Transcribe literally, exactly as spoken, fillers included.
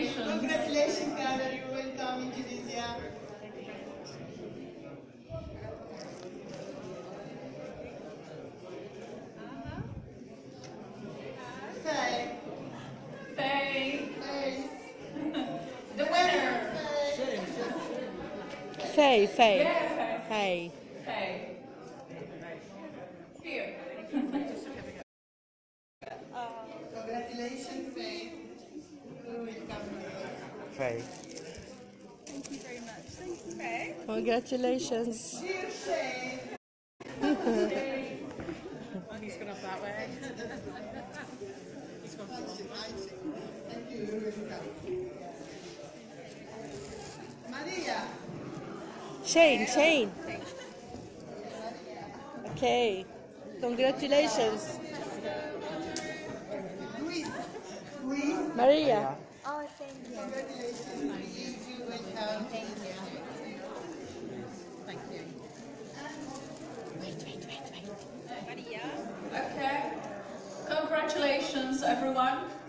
Congratulations. Congratulations, Carla. You're welcome in Tunisia. Faye. Faye. Faye. The winner. Faye, Faye. Yeah, Faye. Faye. Here. Congratulations, Faye. You're welcome. Faye. Thank you very much. Thank you, Faye. Congratulations. Dear Faye. He's gone off that way. He's gone off. Thank you. You're welcome. Maria. Shane, Shane. Okay. Congratulations. Luis. Luis. Maria. Oh, thank you. Congratulations, Luis. You're welcome. Thank you. Thank you. Okay. Congratulations, everyone.